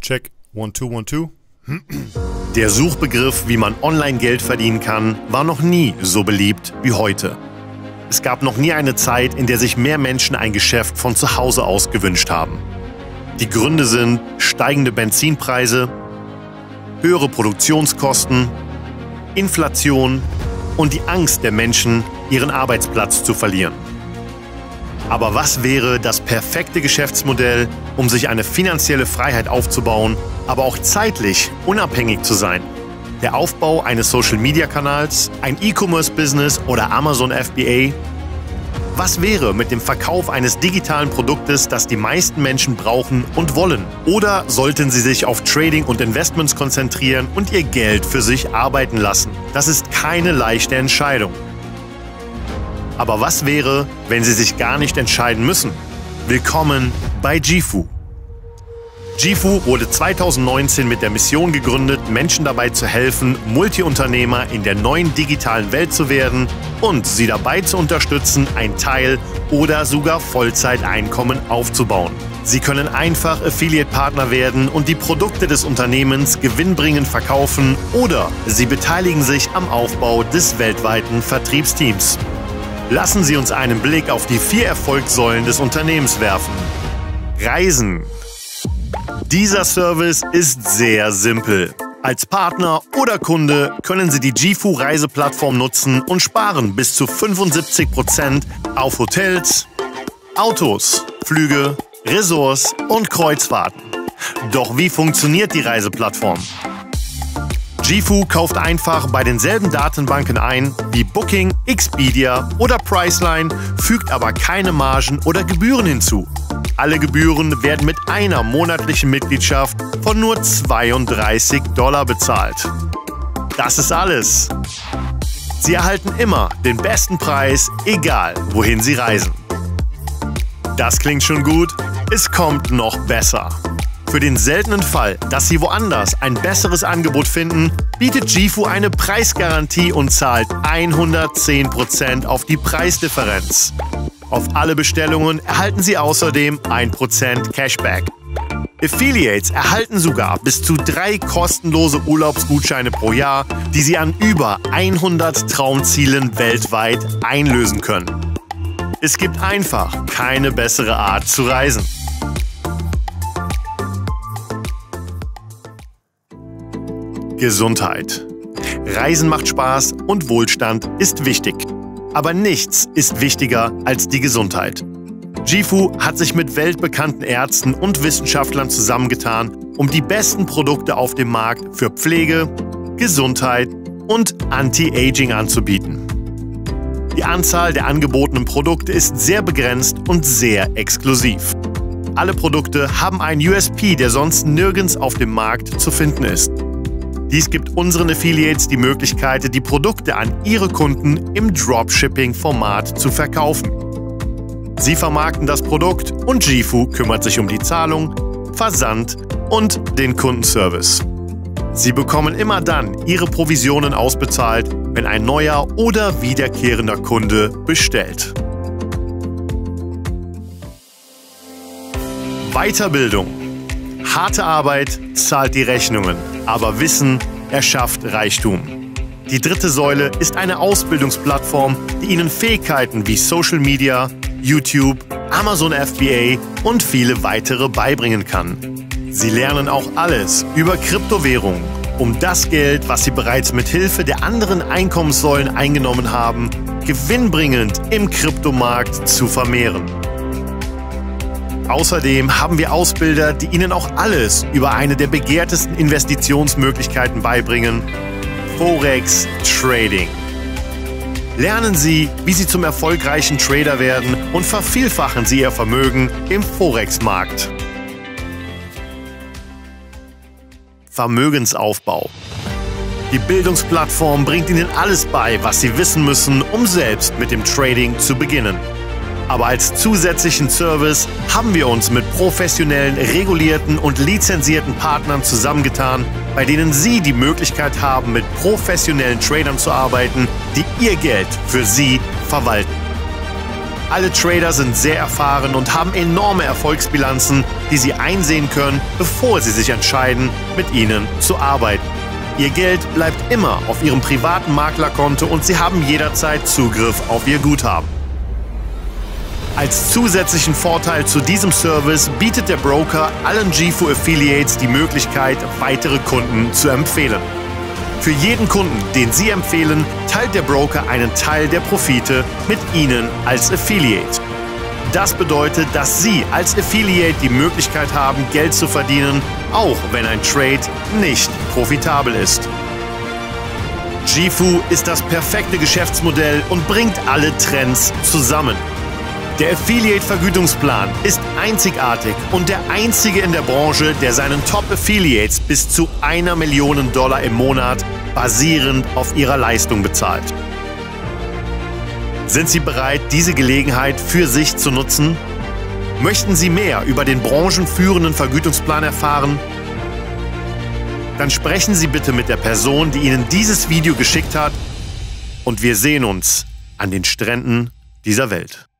Check. 1, 2, 1, 2. Der Suchbegriff, wie man online Geld verdienen kann, war noch nie so beliebt wie heute. Es gab noch nie eine Zeit, in der sich mehr Menschen ein Geschäft von zu Hause aus gewünscht haben. Die Gründe sind steigende Benzinpreise, höhere Produktionskosten, Inflation und die Angst der Menschen, ihren Arbeitsplatz zu verlieren. Aber was wäre das perfekte Geschäftsmodell, um sich eine finanzielle Freiheit aufzubauen, aber auch zeitlich unabhängig zu sein? Der Aufbau eines Social-Media-Kanals, ein E-Commerce-Business oder Amazon FBA? Was wäre mit dem Verkauf eines digitalen Produktes, das die meisten Menschen brauchen und wollen? Oder sollten sie sich auf Trading und Investments konzentrieren und ihr Geld für sich arbeiten lassen? Das ist keine leichte Entscheidung. Aber was wäre, wenn Sie sich gar nicht entscheiden müssen? Willkommen bei Jifu. Jifu wurde 2019 mit der Mission gegründet, Menschen dabei zu helfen, Multiunternehmer in der neuen digitalen Welt zu werden und sie dabei zu unterstützen, ein Teil- oder sogar Vollzeiteinkommen aufzubauen. Sie können einfach Affiliate-Partner werden und die Produkte des Unternehmens gewinnbringend verkaufen oder Sie beteiligen sich am Aufbau des weltweiten Vertriebsteams. Lassen Sie uns einen Blick auf die 4 Erfolgssäulen des Unternehmens werfen. Reisen. Dieser Service ist sehr simpel. Als Partner oder Kunde können Sie die Jifu Reiseplattform nutzen und sparen bis zu 75% auf Hotels, Autos, Flüge, Resorts und Kreuzfahrten. Doch wie funktioniert die Reiseplattform? Jifu kauft einfach bei denselben Datenbanken ein wie Booking, Expedia oder Priceline, fügt aber keine Margen oder Gebühren hinzu. Alle Gebühren werden mit einer monatlichen Mitgliedschaft von nur $32 bezahlt. Das ist alles. Sie erhalten immer den besten Preis, egal wohin Sie reisen. Das klingt schon gut, es kommt noch besser. Für den seltenen Fall, dass Sie woanders ein besseres Angebot finden, bietet Jifu eine Preisgarantie und zahlt 110% auf die Preisdifferenz. Auf alle Bestellungen erhalten Sie außerdem 1% Cashback. Affiliates erhalten sogar bis zu 3 kostenlose Urlaubsgutscheine pro Jahr, die Sie an über 100 Traumzielen weltweit einlösen können. Es gibt einfach keine bessere Art zu reisen. Gesundheit. Reisen macht Spaß und Wohlstand ist wichtig. Aber nichts ist wichtiger als die Gesundheit. Jifu hat sich mit weltbekannten Ärzten und Wissenschaftlern zusammengetan, um die besten Produkte auf dem Markt für Pflege, Gesundheit und Anti-Aging anzubieten. Die Anzahl der angebotenen Produkte ist sehr begrenzt und sehr exklusiv. Alle Produkte haben einen USP, der sonst nirgends auf dem Markt zu finden ist. Dies gibt unseren Affiliates die Möglichkeit, die Produkte an ihre Kunden im Dropshipping-Format zu verkaufen. Sie vermarkten das Produkt und Jifu kümmert sich um die Zahlung, Versand und den Kundenservice. Sie bekommen immer dann ihre Provisionen ausbezahlt, wenn ein neuer oder wiederkehrender Kunde bestellt. Weiterbildung. Harte Arbeit zahlt die Rechnungen, aber Wissen erschafft Reichtum. Die 3. Säule ist eine Ausbildungsplattform, die Ihnen Fähigkeiten wie Social Media, YouTube, Amazon FBA und viele weitere beibringen kann. Sie lernen auch alles über Kryptowährungen, um das Geld, was Sie bereits mit Hilfe der anderen Einkommenssäulen eingenommen haben, gewinnbringend im Kryptomarkt zu vermehren. Außerdem haben wir Ausbilder, die Ihnen auch alles über eine der begehrtesten Investitionsmöglichkeiten beibringen: Forex Trading. Lernen Sie, wie Sie zum erfolgreichen Trader werden und vervielfachen Sie Ihr Vermögen im Forex-Markt. Vermögensaufbau. Die Bildungsplattform bringt Ihnen alles bei, was Sie wissen müssen, um selbst mit dem Trading zu beginnen. Aber als zusätzlichen Service haben wir uns mit professionellen, regulierten und lizenzierten Partnern zusammengetan, bei denen Sie die Möglichkeit haben, mit professionellen Tradern zu arbeiten, die Ihr Geld für Sie verwalten. Alle Trader sind sehr erfahren und haben enorme Erfolgsbilanzen, die sie einsehen können, bevor sie sich entscheiden, mit ihnen zu arbeiten. Ihr Geld bleibt immer auf ihrem privaten Maklerkonto und sie haben jederzeit Zugriff auf ihr Guthaben. Als zusätzlichen Vorteil zu diesem Service bietet der Broker allen GIFU Affiliates die Möglichkeit, weitere Kunden zu empfehlen. Für jeden Kunden, den Sie empfehlen, teilt der Broker einen Teil der Profite mit Ihnen als Affiliate. Das bedeutet, dass Sie als Affiliate die Möglichkeit haben, Geld zu verdienen, auch wenn ein Trade nicht profitabel ist. GIFU ist das perfekte Geschäftsmodell und bringt alle Trends zusammen. Der Affiliate-Vergütungsplan ist einzigartig und der einzige in der Branche, der seinen Top-Affiliates bis zu $1 Million im Monat basierend auf ihrer Leistung bezahlt. Sind Sie bereit, diese Gelegenheit für sich zu nutzen? Möchten Sie mehr über den branchenführenden Vergütungsplan erfahren? Dann sprechen Sie bitte mit der Person, die Ihnen dieses Video geschickt hat, und wir sehen uns an den Stränden dieser Welt.